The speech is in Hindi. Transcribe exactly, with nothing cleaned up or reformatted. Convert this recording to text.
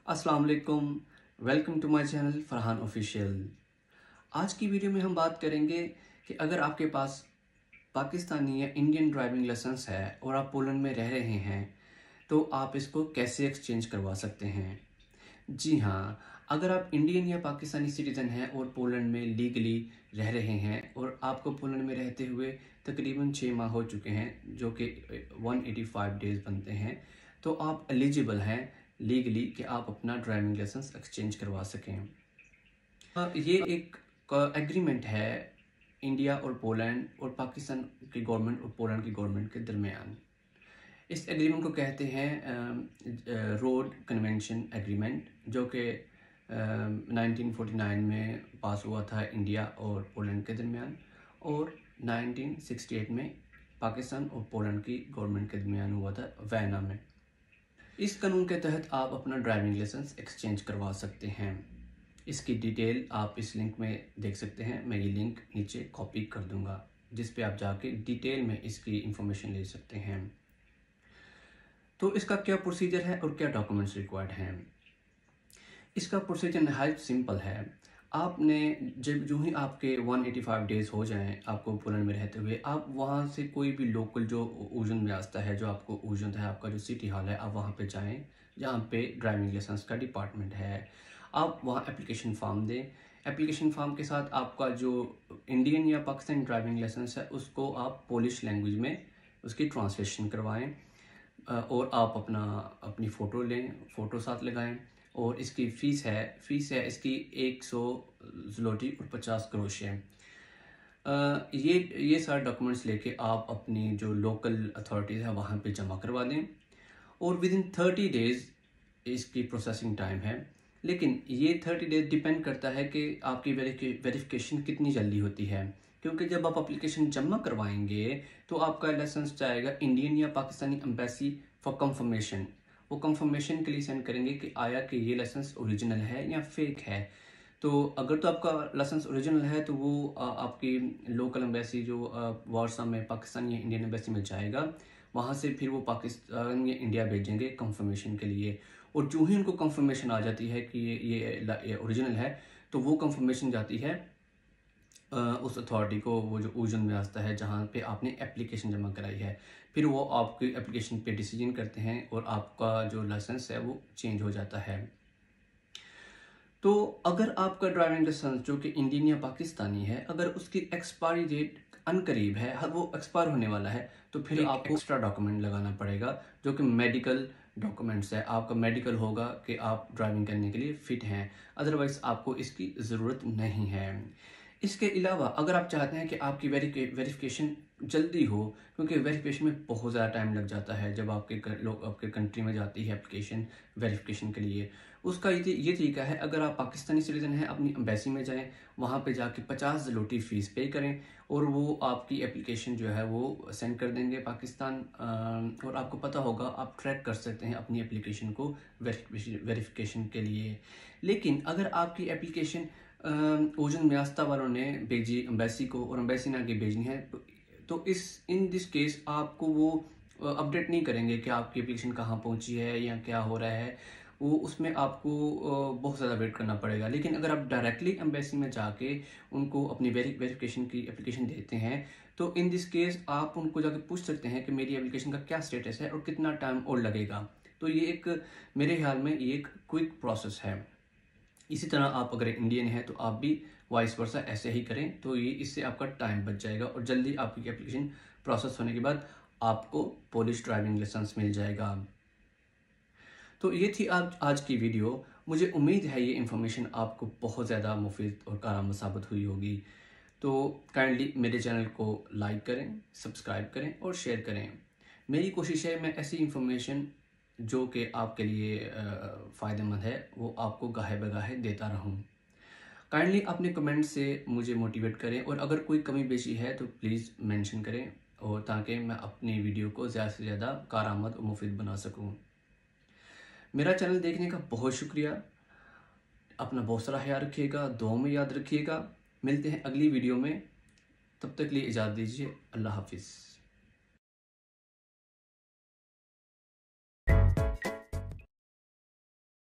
अस्सलाम वालेकुम, welcome to my channel Farhan official. आज की वीडियो में हम बात करेंगे कि अगर आपके पास पाकिस्तानी या इंडियन ड्राइविंग लाइसेंस है और आप पोलैंड में रह रहे हैं तो आप इसको कैसे एक्सचेंज करवा सकते हैं। जी हाँ, अगर आप इंडियन या पाकिस्तानी सिटीज़न हैं और पोलैंड में लीगली रह रहे हैं और आपको पोलैंड में रहते हुए तकरीबन छः माह हो चुके हैं जो कि एक सौ पचासी डेज़ बनते हैं, तो आप एलिजिबल हैं लीगली कि आप अपना ड्राइविंग लाइसेंस एक्सचेंज करवा सकें। अ, ये एक एग्रीमेंट है इंडिया और पोलैंड और पाकिस्तान की गवर्नमेंट और पोलैंड की गवर्नमेंट के दरमियान। इस एग्रीमेंट को कहते हैं रोड कन्वेंशन एग्रीमेंट, जो कि नाइनटीन फोर्टी नाइन में पास हुआ था इंडिया और पोलैंड के दरमियान और नाइनटीन सिक्सटी एट में पाकिस्तान और पोलैंड की गवर्नमेंट के दरमियान हुआ था वियना में। इस कानून के तहत आप अपना ड्राइविंग लाइसेंस एक्सचेंज करवा सकते हैं। इसकी डिटेल आप इस लिंक में देख सकते हैं। मैं ये लिंक नीचे कॉपी कर दूंगा जिस पे आप जाके डिटेल में इसकी इंफॉर्मेशन ले सकते हैं। तो इसका क्या प्रोसीजर है और क्या डॉक्यूमेंट्स रिक्वायर्ड हैं। इसका प्रोसीजर नहायत सिंपल है। आपने जब जो ही आपके एक सौ पचासी डेज हो जाएं आपको पोलैंड में रहते हुए, आप वहां से कोई भी लोकल जो ऊजन रास्ता है, जो आपको ऊजन है, आपका जो सिटी हॉल है, आप वहां पे जाएं जहां पे ड्राइविंग लाइसेंस का डिपार्टमेंट है। आप वहां एप्लीकेशन फॉर्म दें। एप्लीकेशन फॉर्म के साथ आपका जो इंडियन या पाकिस्तानी ड्राइविंग लाइसेंस है उसको आप पोलिश लैंग्वेज में उसकी ट्रांसलेशन करवाएं और आप अपना अपनी फ़ोटो लें, फ़ोटो साथ लगाएं। और इसकी फ़ीस है फ़ीस है इसकी एक सौ ज़लोटी और पचास क्रोश है। ये ये सारे डॉक्यूमेंट्स लेके आप अपनी जो लोकल अथॉरिटीज़ है वहाँ पे जमा करवा दें और विद इन थर्टी डेज़ इसकी प्रोसेसिंग टाइम है। लेकिन ये थर्टी डेज डिपेंड करता है कि आपकी वेरिफिकेशन कितनी जल्दी होती है, क्योंकि जब आप एप्लीकेशन जमा करवाएंगे तो आपका लाइसेंस जाएगा इंडियन या पाकिस्तानी एम्बेसी फॉर कंफर्मेशन। वो कंफर्मेशन के लिए सेंड करेंगे कि आया कि ये लाइसेंस ओरिजिनल है या फेक है। तो अगर तो आपका लाइसेंस ओरिजिनल है तो वो आ, आपकी लोकल एम्बेसी जो वारसा में पाकिस्तान या इंडियन एम्बेसी में जाएगा। वहाँ से फिर वो पाकिस्तान या इंडिया भेजेंगे कंफर्मेशन के लिए। और जो ही उनको कंफर्मेशन आ जाती है कि ये ये, ये ओरिजिनल है तो वो कंफर्मेशन जाती है आ, उस अथॉरिटी को, वो जो ऊजन में रास्ता है जहाँ पे आपने एप्लीकेशन जमा कराई है। फिर वो आपकी एप्लीकेशन पे डिसीजन करते हैं और आपका जो लाइसेंस है वो चेंज हो जाता है। तो अगर आपका ड्राइविंग लाइसेंस जो कि इंडियन या पाकिस्तानी है, अगर उसकी एक्सपायरी डेट अनकरीब है, हर वो एक्सपायर होने वाला है, तो फिर आपको एक्स्ट्रा डॉक्यूमेंट लगाना पड़ेगा जो कि मेडिकल डॉक्यूमेंट्स है। आपका मेडिकल होगा कि आप ड्राइविंग करने के लिए फिट हैं, अदरवाइज आपको इसकी ज़रूरत नहीं है। इसके अलावा अगर आप चाहते हैं कि आपकी वेरिफिकेशन जल्दी हो, क्योंकि वेरिफिकेशन में बहुत ज़्यादा टाइम लग जाता है जब आपके लोग आपके कंट्री में जाती है एप्लीकेशन वेरिफिकेशन के लिए, उसका ये ये तरीका है। अगर आप पाकिस्तानी सिटीज़न हैं, अपनी एम्बेसी में जाएं, वहाँ पे जाके पचास ज़लोटी फ़ीस पे करें और वो आपकी एप्लीकेशन जो है वो सेंड कर देंगे पाकिस्तान। और आपको पता होगा, आप ट्रैक कर सकते हैं अपनी एप्लीकेशन को वेरिफिकेशन के लिए। लेकिन अगर आपकी एप्लीकेशन ओजन म्यास्ता वालों ने भेजी एम्बेसी को और एम्बेसी ने आगे भेजनी है तो, तो इस इन दिस केस आपको वो अपडेट नहीं करेंगे कि आपकी एप्लीकेशन कहाँ पहुँची है या क्या हो रहा है। वो उसमें आपको बहुत ज़्यादा वेट करना पड़ेगा। लेकिन अगर आप डायरेक्टली एम्बेसी में जाके उनको अपनी वेरिफिकेशन की एप्लीकेशन देते हैं तो इन दिस केस आप उनको जाके पूछ सकते हैं कि मेरी एप्लीकेशन का क्या स्टेटस है और कितना टाइम और लगेगा। तो ये एक मेरे ख्याल में ये एक क्विक प्रोसेस है। इसी तरह आप अगर इंडियन है तो आप भी वाइस वर्सा ऐसे ही करें, तो ये इससे आपका टाइम बच जाएगा और जल्दी आपकी एप्लीकेशन प्रोसेस होने के बाद आपको पोलिश ड्राइविंग लाइसेंस मिल जाएगा। तो ये थी आज आज की वीडियो। मुझे उम्मीद है ये इन्फॉर्मेशन आपको बहुत ज़्यादा मुफीद और कारआमद साबित हुई होगी। तो काइंडली मेरे चैनल को लाइक करें, सब्सक्राइब करें और शेयर करें। मेरी कोशिश है मैं ऐसी इन्फॉर्मेशन जो कि आपके लिए फ़ायदेमंद है वो आपको गाहे बगाहे देता रहूं। काइंडली अपने कमेंट से मुझे मोटिवेट करें और अगर कोई कमी बेशी है तो प्लीज़ मेंशन करें, और ताकि मैं अपनी वीडियो को ज़्यादा से ज़्यादा कारआमद और मुफीद बना सकूं। मेरा चैनल देखने का बहुत शुक्रिया। अपना बहुत सारा ख्याल रखिएगा, दुआ में याद रखिएगा। मिलते हैं अगली वीडियो में, तब तक के लिए इजाज़त दीजिए। अल्लाह हाफिज़।